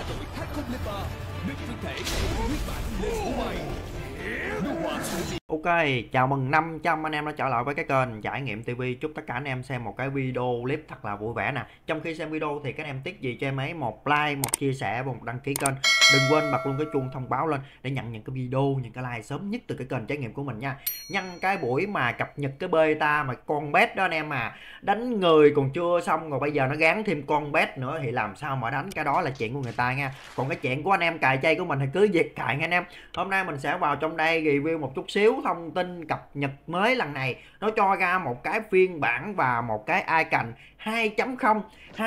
đội Thái Không Lê Ba, nước thân thể của nguyên bản lên của mày. Ok, chào mừng 500 anh em đã trở lại với cái kênh Trải Nghiệm TV. Chúc tất cả anh em xem một cái video clip thật là vui vẻ nè. Trong khi xem video thì các em tiếc gì cho em ấy một like, một chia sẻ và một đăng ký kênh. Đừng quên bật luôn cái chuông thông báo lên để nhận những cái video, những cái like sớm nhất từ cái kênh trải nghiệm của mình nha. Nhân cái buổi mà cập nhật cái beta mà con bet đó anh em, mà đánh người còn chưa xong rồi bây giờ nó gán thêm con bet nữa thì làm sao mà đánh, cái đó là chuyện của người ta nha. Còn cái chuyện của anh em cài chay của mình thì cứ việc cài nha anh em. Hôm nay mình sẽ vào trong đây review một chút xíu thông tin cập nhật mới lần này. Nó cho ra một cái phiên bản và một cái icon 2.0.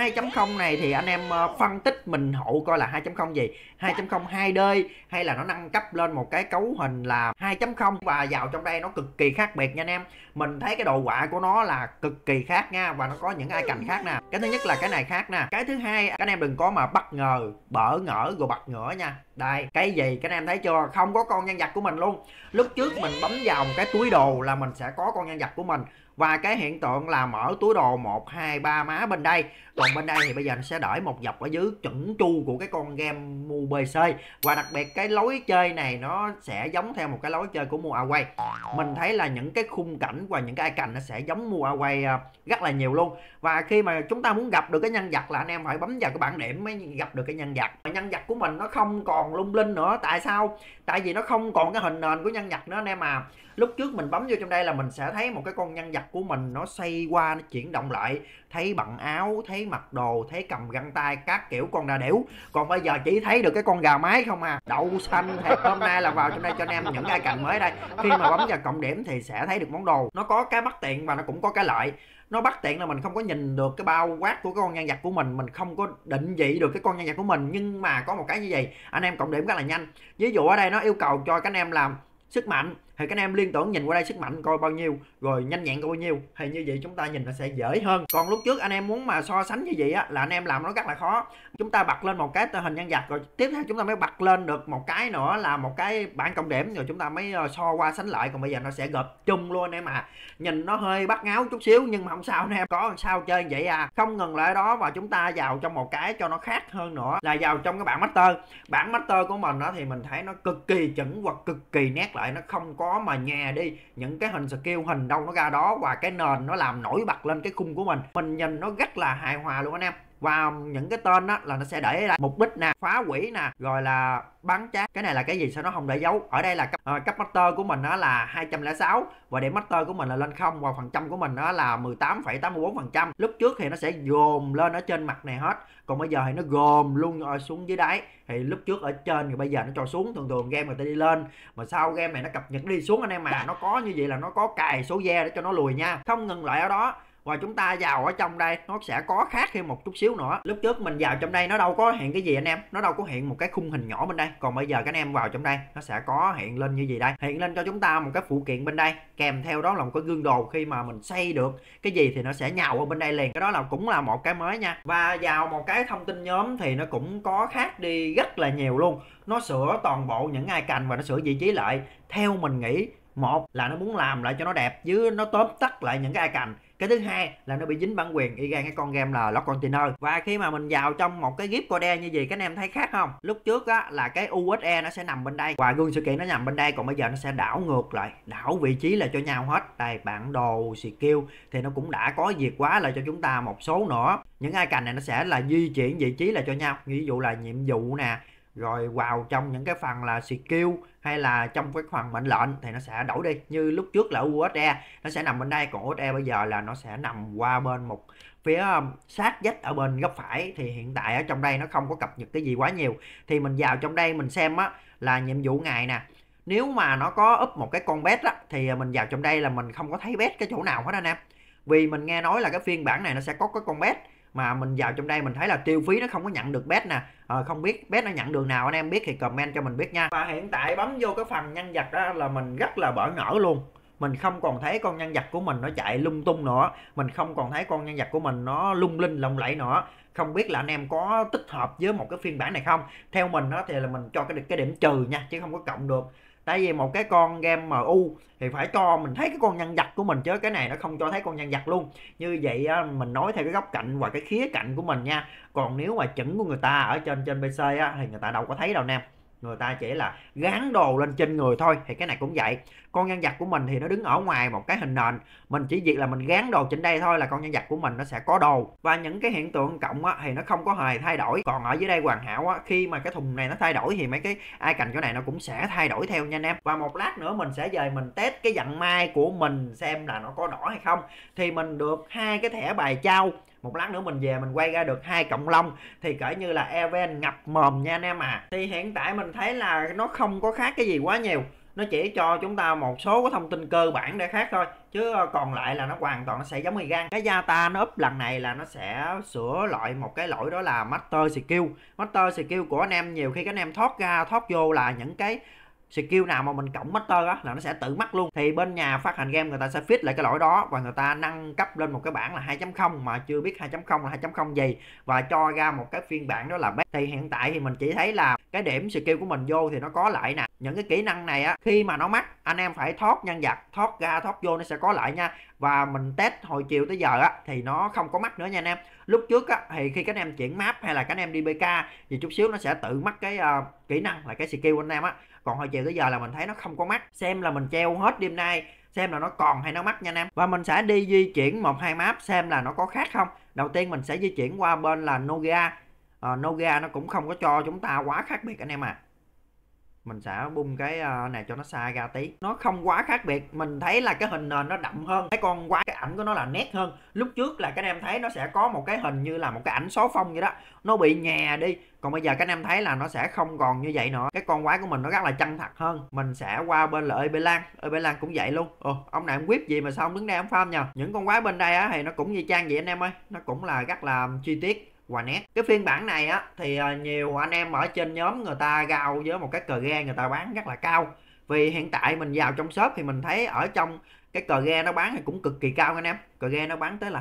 2.0 này thì anh em phân tích mình hộ coi là 2.0 gì, 2.0 2D hay là nó nâng cấp lên một cái cấu hình là 2.0. Và vào trong đây nó cực kỳ khác biệt nha anh em. Mình thấy cái đồ họa của nó là cực kỳ khác nha, và nó có những icon khác nè. Cái thứ nhất là cái này khác nè. Cái thứ hai các anh em đừng có mà bất ngờ, bỡ ngỡ rồi bật ngửa nha. Đây, cái gì các anh em thấy chưa? Không có con nhân vật của mình luôn. Lúc trước mình bấm vào một cái túi đồ là mình sẽ có con nhân vật của mình. Và cái hiện tượng là mở túi đồ 1, 2, 3 má bên đây. Còn bên đây thì bây giờ nó sẽ đợi một dọc ở dưới chuẩn chu của cái con game MuBC. Và đặc biệt cái lối chơi này nó sẽ giống theo một cái lối chơi của MuAway. Mình thấy là những cái khung cảnh và những cái icon nó sẽ giống MuAway rất là nhiều luôn. Và khi mà chúng ta muốn gặp được cái nhân vật là anh em phải bấm vào cái bảng điểm mới gặp được cái nhân vật. Nhân vật của mình nó không còn lung linh nữa. Tại sao? Tại vì nó không còn cái hình nền của nhân vật nữa anh em à. Lúc trước mình bấm vô trong đây là mình sẽ thấy một cái con nhân vật của mình nó xoay qua, nó chuyển động lại, thấy bận áo, thấy mặc đồ, thấy cầm găng tay các kiểu con đà điểu. Còn bây giờ chỉ thấy được cái con gà mái không à. Đậu xanh thiệt. Hôm nay là vào trong đây cho anh em những icon mới đây. Khi mà bấm vào cộng điểm thì sẽ thấy được món đồ. Nó có cái bất tiện và nó cũng có cái lợi. Nó bất tiện là mình không có nhìn được cái bao quát của cái con nhân vật của mình không có định vị được cái con nhân vật của mình. Nhưng mà có một cái như vậy, anh em cộng điểm rất là nhanh. Ví dụ ở đây nó yêu cầu cho các anh em làm sức mạnh thì các anh em liên tưởng nhìn qua đây sức mạnh coi bao nhiêu, rồi nhanh nhẹn coi bao nhiêu, thì như vậy chúng ta nhìn nó sẽ dễ hơn. Còn lúc trước anh em muốn mà so sánh như vậy á là anh em làm nó rất là khó. Chúng ta bật lên một cái hình nhân vật rồi tiếp theo chúng ta mới bật lên được một cái nữa là một cái bảng cộng điểm, rồi chúng ta mới so qua sánh lại. Còn bây giờ nó sẽ gộp chung luôn anh em à. Nhìn nó hơi bắt ngáo chút xíu nhưng mà không sao anh em, có làm sao chơi vậy à. Không ngừng lại đó, và chúng ta vào trong một cái cho nó khác hơn nữa là vào trong cái bảng master. Bảng master của mình đó thì mình thấy nó cực kỳ chuẩn và cực kỳ nét lại, nó không có mà nhè đi những cái hình skill, hình đâu nó ra đó, và cái nền nó làm nổi bật lên cái khung của mình nhìn nó rất là hài hòa luôn anh em. Và những cái tên đó là nó sẽ để ở đây mục đích nè, phá hủy nè, rồi là bắn chát. Cái này là cái gì sao nó không để dấu. Ở đây là cấp master của mình đó là 206 và điểm master của mình là lên 0, và phần trăm của mình đó là 18,84%. Lúc trước thì nó sẽ gồm lên ở trên mặt này hết, còn bây giờ thì nó gồm luôn xuống dưới đáy. Thì lúc trước ở trên rồi bây giờ nó cho xuống. Thường game người ta đi lên, mà sau game này nó cập nhật đi xuống anh em mà. Nó có như vậy là nó có cài số ve để cho nó lùi nha. Không ngừng lại ở đó. Và chúng ta vào ở trong đây nó sẽ có khác thêm một chút xíu nữa. Lúc trước mình vào trong đây nó đâu có hiện cái gì anh em, nó đâu có hiện một cái khung hình nhỏ bên đây. Còn bây giờ các anh em vào trong đây nó sẽ có hiện lên như gì đây, hiện lên cho chúng ta một cái phụ kiện bên đây, kèm theo đó là một cái gương đồ. Khi mà mình xây được cái gì thì nó sẽ nhào ở bên đây liền. Cái đó là cũng là một cái mới nha. Và vào một cái thông tin nhóm thì nó cũng có khác đi rất là nhiều luôn. Nó sửa toàn bộ những icon và nó sửa vị trí lại. Theo mình nghĩ, một là nó muốn làm lại cho nó đẹp, với nó tóm tắt lại những cái icon. Cái thứ hai là nó bị dính bản quyền y gan cái con game là Lost Container. Và khi mà mình vào trong một cái gift code như gì các anh em thấy khác không? Lúc trước á là cái USE nó sẽ nằm bên đây và gương sự kiện nó nằm bên đây, còn bây giờ nó sẽ đảo ngược lại, đảo vị trí là cho nhau hết. Đây, bản đồ skill thì nó cũng đã có việc quá lại cho chúng ta một số nữa. Những icon này nó sẽ là di chuyển vị trí là cho nhau, ví dụ là nhiệm vụ nè, rồi vào trong những cái phần là skill hay là trong cái phần mệnh lệnh thì nó sẽ đổi đi. Như lúc trước là USE nó sẽ nằm bên đây, còn USE bây giờ là nó sẽ nằm qua bên một phía sát vách ở bên góc phải. Thì hiện tại ở trong đây nó không có cập nhật cái gì quá nhiều. Thì mình vào trong đây mình xem á là nhiệm vụ ngày nè, nếu mà nó có up một cái con bet á thì mình vào trong đây là mình không có thấy bet cái chỗ nào hết anh em. Vì mình nghe nói là cái phiên bản này nó sẽ có cái con bet, mà mình vào trong đây mình thấy là tiêu phí nó không có nhận được bet nè. Không biết bet nó nhận đường nào, anh em biết thì comment cho mình biết nha. Và hiện tại bấm vô cái phần nhân vật đó là mình rất là bỡ ngỡ luôn. Mình không còn thấy con nhân vật của mình nó chạy lung tung nữa, mình không còn thấy con nhân vật của mình nó lung linh lộng lẫy nữa. Không biết là anh em có tích hợp với một cái phiên bản này không. Theo mình đó thì là mình cho cái điểm trừ nha, chứ không có cộng được. Tại vì một cái con game MU thì phải cho mình thấy cái con nhân vật của mình, chứ cái này nó không cho thấy con nhân vật luôn. Như vậy á, mình nói theo cái góc cạnh và cái khía cạnh của mình nha. Còn nếu mà chỉnh của người ta ở trên PC á thì người ta đâu có thấy đâu nè, người ta chỉ là gắn đồ lên trên người thôi. Thì cái này cũng vậy, con nhân vật của mình thì nó đứng ở ngoài một cái hình nền, mình chỉ việc là mình gắn đồ trên đây thôi là con nhân vật của mình nó sẽ có đồ. Và những cái hiện tượng cộng á thì nó không có hề thay đổi. Còn ở dưới đây hoàn hảo á, khi mà cái thùng này nó thay đổi thì mấy cái icon chỗ này nó cũng sẽ thay đổi theo nha anh em. Và một lát nữa mình sẽ về mình test cái dặn mai của mình xem là nó có đỏ hay không. Thì mình được 2 cái thẻ bài trao, một lát nữa mình về mình quay ra được 2 cộng long thì cỡ như là event ngập mồm nha anh em à. Thì hiện tại mình thấy là nó không có khác cái gì quá nhiều, nó chỉ cho chúng ta một số cái thông tin cơ bản để khác thôi, chứ còn lại là nó hoàn toàn nó sẽ giống như gan. Cái data nó up lần này là nó sẽ sửa lại một cái lỗi, đó là master skill. Master skill của anh em nhiều khi các anh em thoát ra thoát vô là những cái skill nào mà mình cộng master á là nó sẽ tự mắc luôn. Thì bên nhà phát hành game người ta sẽ fix lại cái lỗi đó và người ta nâng cấp lên một cái bản là 2.0 mà chưa biết 2.0 là 2.0 gì, và cho ra một cái phiên bản đó là best. Thì hiện tại thì mình chỉ thấy là cái điểm skill của mình vô thì nó có lại nè. Những cái kỹ năng này á khi mà nó mắc anh em phải thoát nhân vật, thoát ra thoát vô nó sẽ có lại nha. Và mình test hồi chiều tới giờ á thì nó không có mắc nữa nha anh em. Lúc trước á thì khi các anh em chuyển map hay là các anh em đi BK thì chút xíu nó sẽ tự mắc cái kỹ năng là cái skill của anh em á. Còn hồi chiều tới giờ là mình thấy nó không có mắc. Xem là mình treo hết đêm nay xem là nó còn hay nó mắc nha anh em. Và mình sẽ đi di chuyển 1-2 map xem là nó có khác không. Đầu tiên mình sẽ di chuyển qua bên là Nogia. Nogia nó cũng không có cho chúng ta quá khác biệt anh em à. Mình sẽ bung cái này cho nó xa ra tí, nó không quá khác biệt. Mình thấy là cái hình nền nó đậm hơn, cái con quái cái ảnh của nó là nét hơn. Lúc trước là các anh em thấy nó sẽ có một cái hình như là một cái ảnh xóa phông vậy đó, nó bị nhè đi. Còn bây giờ các anh em thấy là nó sẽ không còn như vậy nữa, cái con quái của mình nó rất là chân thật hơn. Mình sẽ qua bên là Ebelan cũng vậy luôn. Ông này ông whip gì mà sao ông đứng đây ông farm nhờ. Những con quái bên đây á thì nó cũng như trang vậy anh em ơi, nó cũng là rất là chi tiết và nét. Cái phiên bản này á thì nhiều anh em ở trên nhóm người ta gao với một cái cờ ghe người ta bán rất là cao. Vì hiện tại mình vào trong shop thì mình thấy ở trong cái cờ ghe nó bán thì cũng cực kỳ cao anh em. Cờ ghe nó bán tới là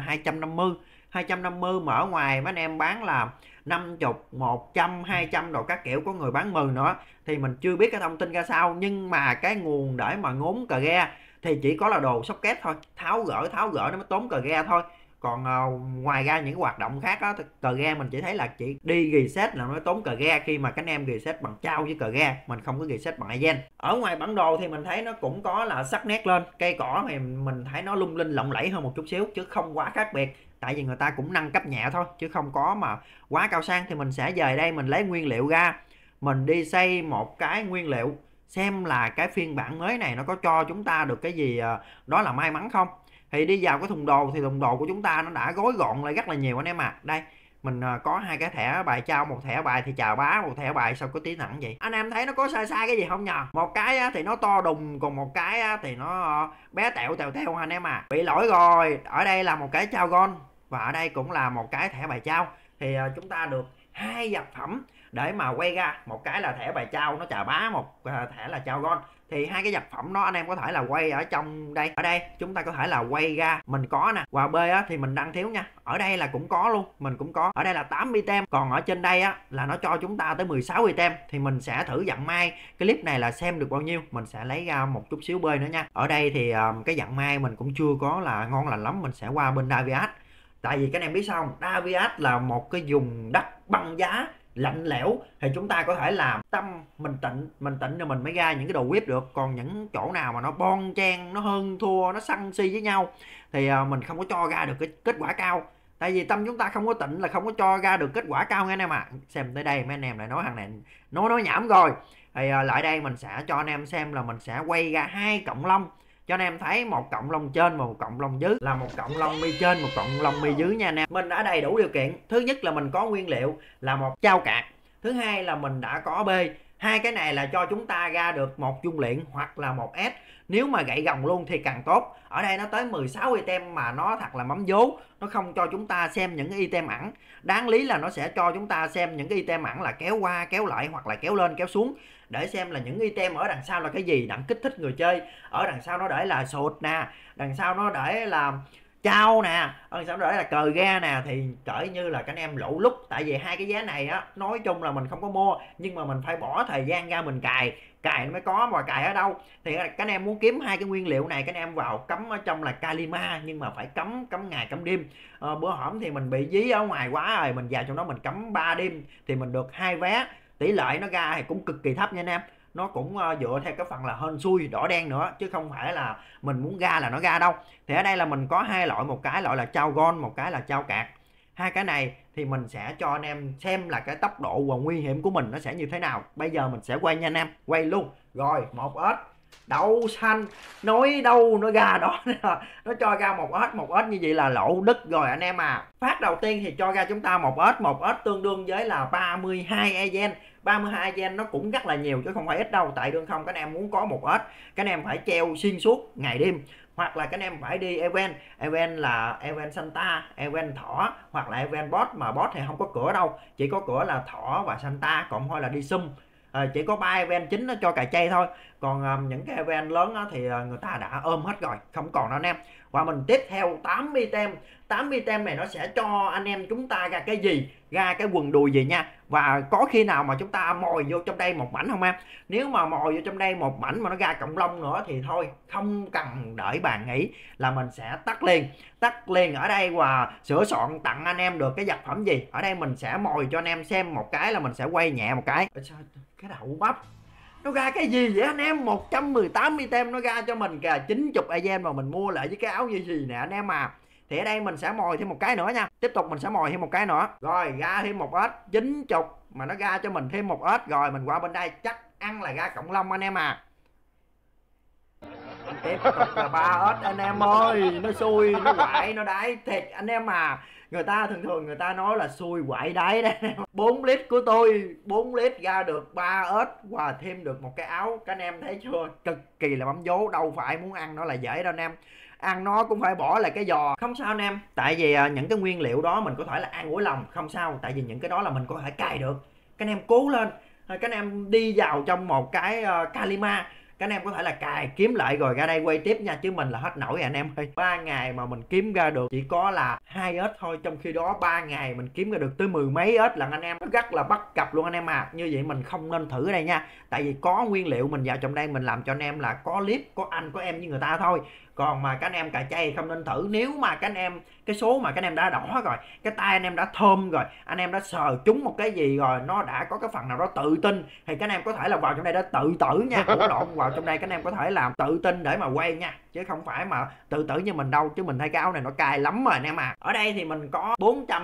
250 mà ở ngoài mấy anh em bán là 50, 100, 200 đồ các kiểu, có người bán 10 nữa. Thì mình chưa biết cái thông tin ra sao, nhưng mà cái nguồn để mà ngốn cờ ghe thì chỉ có là đồ socket thôi, tháo gỡ nó mới tốn cờ ghe thôi. Còn ngoài ra những cái hoạt động khác á, cờ ghe mình chỉ thấy là chỉ đi reset là nó tốn cờ ghe khi mà các anh em reset bằng trao với cờ ghe, mình không có reset bằng agent. Ở ngoài bản đồ thì mình thấy nó cũng có là sắc nét lên, cây cỏ thì mình thấy nó lung linh lộng lẫy hơn một chút xíu chứ không quá khác biệt. Tại vì người ta cũng nâng cấp nhẹ thôi chứ không có mà quá cao sang. Thì mình sẽ về đây mình lấy nguyên liệu ra, mình đi xây một cái nguyên liệu xem là cái phiên bản mới này nó có cho chúng ta được cái gì đó là may mắn không. Thì đi vào cái thùng đồ thì thùng đồ của chúng ta nó đã gói gọn lại rất là nhiều anh em à. Đây mình có 2 cái thẻ bài trao, một thẻ bài thì chào bá, một thẻ bài sao có tí nặng vậy. Anh em thấy nó có sai cái gì không nhờ? Một cái thì nó to đùng, còn một cái thì nó bé tẹo anh em à. Bị lỗi rồi. Ở đây là một cái trao gon và ở đây cũng là một cái thẻ bài trao. Thì chúng ta được 2 vật phẩm để mà quay ra. Một cái là thẻ bài trao nó chà bá, một thẻ là trao gon. Thì 2 cái vật phẩm đó anh em có thể là quay ở trong đây. Ở đây chúng ta có thể là quay ra, mình có nè. Và B á, thì mình đang thiếu nha. Ở đây là cũng có luôn, mình cũng có. Ở đây là 8 item, còn ở trên đây á là nó cho chúng ta tới 16 item. Thì mình sẽ thử dặn mai cái clip này là xem được bao nhiêu, mình sẽ lấy ra một chút xíu B nữa nha. Ở đây thì cái dặn mai mình cũng chưa có là ngon lành lắm, mình sẽ qua bên Daviat. Tại vì các anh em biết sao không? Daviat là một cái vùng đất băng giá lạnh lẽo, thì chúng ta có thể làm tâm mình tịnh rồi mình mới ra những cái đồ whip được. Còn những chỗ nào mà nó bon chen, nó hơn thua, nó săn si với nhau thì mình không có cho ra được cái kết quả cao. Tại vì tâm chúng ta không có tịnh là không có cho ra được kết quả cao nha anh em à. Xem tới đây mấy anh em lại nói thằng này nói nhảm rồi. Thì lại đây mình sẽ cho anh em xem là mình sẽ quay ra 2 cộng long cho anh em thấy, một cộng long trên và một cộng long dưới, là một cộng long mi trên, một cộng long mi dưới nha anh em. Mình đã đầy đủ điều kiện. Thứ nhất là mình có nguyên liệu là một trao cạc, thứ hai là mình đã có B. 2 cái này là cho chúng ta ra được một dung luyện hoặc là một S. Nếu mà gậy gồng luôn thì càng tốt. Ở đây nó tới 16 item mà nó thật là mắm vố, nó không cho chúng ta xem những cái item ẩn. Đáng lý là nó sẽ cho chúng ta xem những cái item ẩn là kéo qua kéo lại hoặc là kéo lên kéo xuống, để xem là những item ở đằng sau là cái gì, đặng kích thích người chơi. Ở đằng sau nó để là sụt nè, đằng sau nó để là trao nè, sản phẩm là cờ ga nè, thì cỡ như là các anh em lỗ lúc, tại vì hai cái giá này á nói chung là mình không có mua, nhưng mà mình phải bỏ thời gian ra mình cài mới có, mà cài ở đâu thì các anh em muốn kiếm hai cái nguyên liệu này, các anh em vào cắm ở trong là Kalima, nhưng mà phải cắm ngày cắm đêm. Bữa hổm thì mình bị dí ở ngoài quá rồi, mình vào trong đó mình cắm 3 đêm thì mình được 2 vé, tỷ lệ nó ra thì cũng cực kỳ thấp nha anh em. Nó cũng dựa theo cái phần là hên xui đỏ đen nữa, chứ không phải là mình muốn ra là nó ra đâu. Thì ở đây là mình có hai loại, một cái loại là trao gon, một cái là trao cạc. Hai cái này thì mình sẽ cho anh em xem là cái tốc độ và nguy hiểm của mình nó sẽ như thế nào. Bây giờ mình sẽ quay nha anh em, quay luôn. Rồi, một ếch đậu xanh, nói đâu nó ra đó. Nó cho ra một ếch như vậy là lỗ đứt rồi anh em à. Phát đầu tiên thì cho ra chúng ta một ếch tương đương với là 32 ezen. 32 ezen nó cũng rất là nhiều chứ không phải ít đâu, tại đương không các anh em muốn có một ếch các anh em phải treo xuyên suốt ngày đêm, hoặc là các anh em phải đi event là event Santa, event thỏ, hoặc là event boss, mà boss thì không có cửa đâu, chỉ có cửa là thỏ và Santa, còn thôi là đi sum. Chỉ có 3 event chính nó cho cài chay thôi, còn những cái event lớn thì người ta đã ôm hết rồi, không còn đâu anh em. Và mình tiếp theo 80 item. 80 item này nó sẽ cho anh em chúng ta ra cái gì, ra cái quần đùi gì nha. Và có khi nào mà chúng ta mồi vô trong đây một mảnh không em? Nếu mà mồi vô trong đây một mảnh mà nó ra cộng lông nữa thì thôi, không cần đợi bạn nghĩ, là mình sẽ tắt liền ở đây và sửa soạn tặng anh em được cái vật phẩm gì. Ở đây mình sẽ mồi cho anh em xem một cái, là mình sẽ quay nhẹ một cái. Cái đậu bắp nó ra cái gì vậy anh em? 118 item nó ra cho mình kìa, 90 ezen mà mình mua lại với cái áo như gì nè anh em à. Thì ở đây mình sẽ mồi thêm một cái nữa nha. Tiếp tục mình sẽ mồi thêm một cái nữa. Rồi ra thêm một ếch 90 mà nó ra cho mình thêm một ếch. Rồi mình qua bên đây chắc ăn là ra cộng lông anh em à. Tiếp tục là 3 ếch anh em ơi. Nó xui, nó quậy, nó đáy thiệt anh em à. Người ta thường người ta nói là xui quậy đáy đấy. 4 lít của tôi, 4 lít ra được 3 ếch và thêm được một cái áo. Các anh em thấy chưa? Cực kỳ là bấm vố, đâu phải muốn ăn nó là dễ đâu anh em. Ăn nó cũng phải bỏ lại cái giò. Không sao anh em, tại vì những cái nguyên liệu đó mình có thể là ăn ủi lòng, không sao, tại vì những cái đó là mình có thể cài được. Các anh em cố lên, các anh em đi vào trong một cái Kalima, các anh em có thể là cài kiếm lại rồi ra đây quay tiếp nha, chứ mình là hết nổi anh em ơi. 3 ngày mà mình kiếm ra được chỉ có là 2 ếch thôi, trong khi đó 3 ngày mình kiếm ra được tới 10 mấy ếch lần anh em. Nó rất là bắt cặp luôn anh em à. Như vậy mình không nên thử ở đây nha, tại vì có nguyên liệu mình vào trong đây mình làm cho anh em là có clip, có anh có em với người ta thôi. Còn mà các anh em cài chay không nên thử. Nếu mà các anh em cái số mà các anh em đã đỏ rồi, cái tay anh em đã thơm rồi, anh em đã sờ trúng một cái gì rồi, nó đã có cái phần nào đó tự tin, thì các anh em có thể là vào trong đây đã tự tử nha. Ủa lộn, vào trong đây các anh em có thể làm tự tin để mà quay nha, chứ không phải mà tự tử như mình đâu. Chứ mình thấy cái áo này nó cay lắm rồi anh em à. Ở đây thì mình có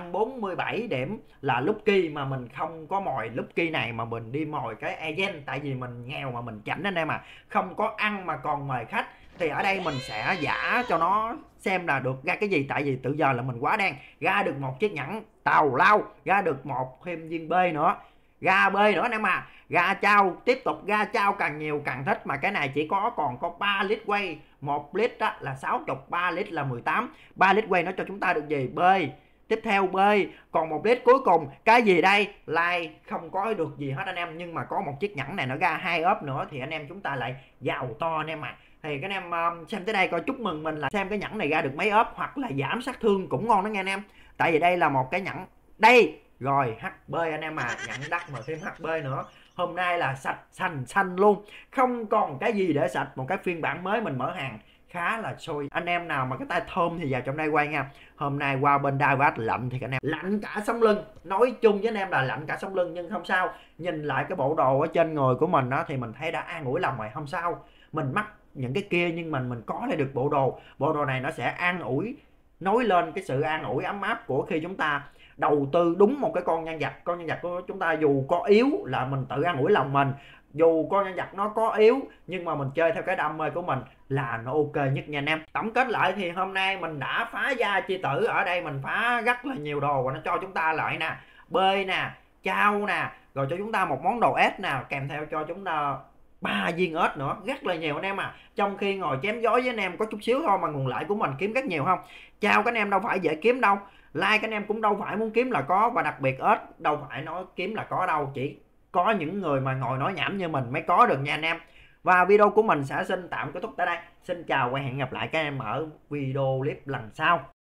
447 điểm là Lucky, mà mình không có mồi Lucky này mà mình đi mồi cái agent, tại vì mình nghèo mà mình chảnh anh em à, không có ăn mà còn mời khách. Thì ở đây mình sẽ giả cho nó xem là được ra cái gì, tại vì từ giờ là mình quá đen. Ra được một chiếc nhẫn tàu lao, ra được một thêm viên B nữa, ra B nữa anh em à. Ra trao, tiếp tục ra trao càng nhiều càng thích, mà cái này chỉ còn có 3 lít quay, 1 lít đó là 60, 3 lít là 18. 3 lít quay nó cho chúng ta được gì? B. Tiếp theo B, còn 1 lít cuối cùng cái gì đây? Like không có được gì hết anh em, nhưng mà có một chiếc nhẫn này nó ra 2 ốp nữa thì anh em chúng ta lại giàu to anh em à. Thì các anh em xem tới đây coi, chúc mừng mình là xem cái nhẫn này ra được mấy ốp, hoặc là giảm sát thương cũng ngon đó nghe anh em. Tại vì đây là một cái nhẫn đây. Rồi HB anh em à, nhẫn đắt mà thêm HB nữa. Hôm nay là sạch xanh luôn, không còn cái gì để sạch. Một cái phiên bản mới mình mở hàng khá là xôi. Anh em nào mà cái tay thơm thì vào trong đây quay nha. Hôm nay qua bên Daivat lạnh thì anh em lạnh cả sống lưng. Nói chung với anh em là lạnh cả sống lưng, nhưng không sao. Nhìn lại cái bộ đồ ở trên người của mình đó thì mình thấy đã an ủi lòng rồi, không sao. Mình mắc những cái kia nhưng mình có lại được bộ đồ này nó sẽ an ủi, nói lên cái sự an ủi ấm áp của khi chúng ta đầu tư đúng một cái con nhân vật của chúng ta. Dù có yếu là mình tự an ủi lòng mình, dù con nhân vật nó có yếu nhưng mà mình chơi theo cái đam mê của mình là nó ok nhất nha anh em. Tổng kết lại thì hôm nay mình đã phá gia chi tử. Ở đây mình phá rất là nhiều đồ và nó cho chúng ta lại nè, bơi nè, trao nè, rồi cho chúng ta một món đồ S nè, kèm theo cho chúng ta 3 viên ếch nữa, rất là nhiều anh em à. Trong khi ngồi chém gió với anh em có chút xíu thôi mà nguồn lợi của mình kiếm rất nhiều không. Chào các anh em đâu phải dễ kiếm đâu, like các anh em cũng đâu phải muốn kiếm là có, và đặc biệt ếch đâu phải nói kiếm là có đâu, chỉ có những người mà ngồi nói nhảm như mình mới có được nha anh em. Và video của mình sẽ xin tạm kết thúc tại đây. Xin chào và hẹn gặp lại các em ở video clip lần sau.